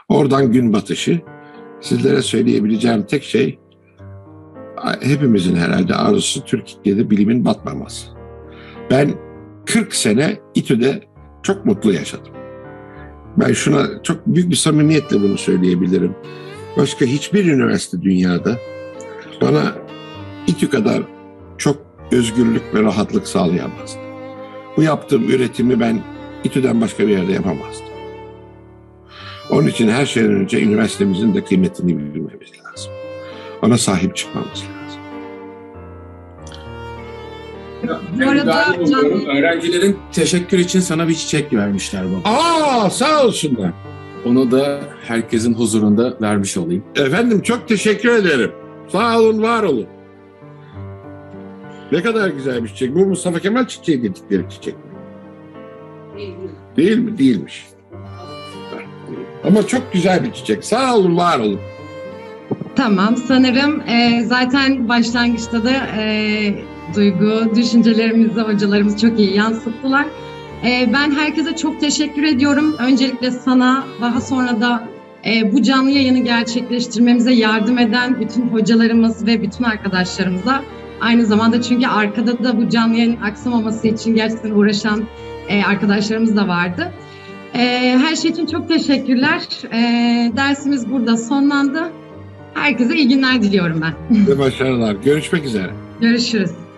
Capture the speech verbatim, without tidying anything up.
Oradan gün batışı. Sizlere söyleyebileceğim tek şey, hepimizin herhalde arzusu Türkiye'de bilimin batmaması. Ben kırk sene İTÜ'de çok mutlu yaşadım. Ben şuna çok büyük bir samimiyetle bunu söyleyebilirim. Başka hiçbir üniversite dünyada bana İTÜ kadar çok özgürlük ve rahatlık sağlayamazdı. Bu yaptığım üretimi ben İTÜ'den başka bir yerde yapamazdım. Onun için her şeyden önce üniversitemizin de kıymetini bilmemiz lazım. Ona sahip çıkmamız lazım. Bu arada öğrencilerin teşekkür için sana bir çiçek vermişler baba. Aa, sağ olsunlar. Onu da herkesin huzurunda vermiş olayım. Efendim çok teşekkür ederim. Sağ olun, var olun. Ne kadar güzel bir çiçek. Bu Mustafa Kemal çiçeği dedikleri çiçek mi? Değil mi? Değilmiş. Ama çok güzel bir çiçek. Sağ olun, var olun. Tamam, sanırım e, zaten başlangıçta da e, duygu, düşüncelerimizi hocalarımız çok iyi yansıttılar. E, ben herkese çok teşekkür ediyorum. Öncelikle sana, daha sonra da e, bu canlı yayını gerçekleştirmemize yardım eden bütün hocalarımız ve bütün arkadaşlarımıza. Aynı zamanda çünkü arkada da bu canlı yayının aksamaması için gerçekten uğraşan e, arkadaşlarımız da vardı. E, her şey için çok teşekkürler. E, dersimiz burada sonlandı. Herkese iyi günler diliyorum ben. Ve başarılar. Görüşmek üzere. Görüşürüz.